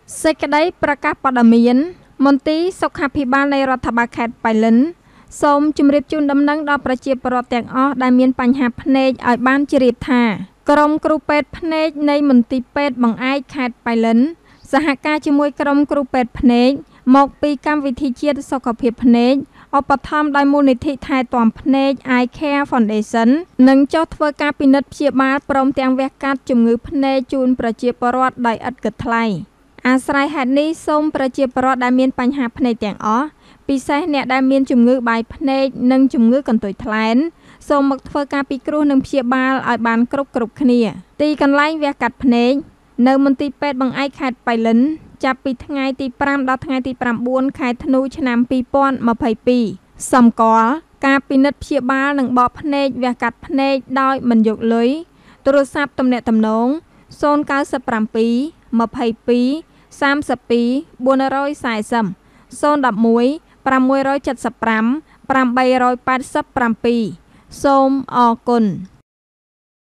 សេចក្តីប្រកាសព័ត៌មានមន្ទីរសុខាភិបាលនៃរដ្ឋបាលខេត្តប៉ៃលិនសូមជម្រាបជូនដំណឹងដល់ប្រជាពលរដ្ឋទាំងអស់ដែលមានបញ្ហាភ្នែកឲ្យបានជ្រាបថាក្រុមគ្រូពេទ្យភ្នែកនៃមន្ទីរពេទ្យបង្អែកខេត្តប៉ៃលិនសហការជាមួយក្រុមគ្រូពេទ្យភ្នែកមកពីកម្មវិធីជាតិសុខភាពភ្នែកឧបត្ថម្ភដោយមូលនិធិថែទាំភ្នែក Eye Care Foundation និងចុះធ្វើការពិនិត្យព្យាបាលព្រមទាំងវះកាត់ជំងឺភ្នែកជូនប្រជាពលរដ្ឋដោយឥតគិតថ្លៃអាស្រ័យហេតុនេះសូមប្រជាពលរដ្ឋដែលមានបញ្ហាភ្នែកទាំងអស់ពិសេសអ្នកដែលមានជំងឺបាយភ្នែកនិងជំងឺកន្ទុយថ្លែនសូមមកធ្វើការពិគ្រោះនិងព្យាបាលឲ្យបានគ្រប់គ្នាទីកន្លែងវះកាត់ភ្នែកនៅមន្ទីរពេទ្យបង្អែកខេត្តប៉ៃលិនចាប់ពីថ្ងៃទី5ដល់ថ្ងៃទី9ខែធ្នូឆ្នាំ2022សម្គាល់ការពិនិត្យព្យាបាលនិងបកភ្នែកវះកាត់ភ្នែកដោយមិនយកលុយទូរស័ព្ទទំនាក់ទំនង097 22 32 440 011 675 887 សូមអរគុណ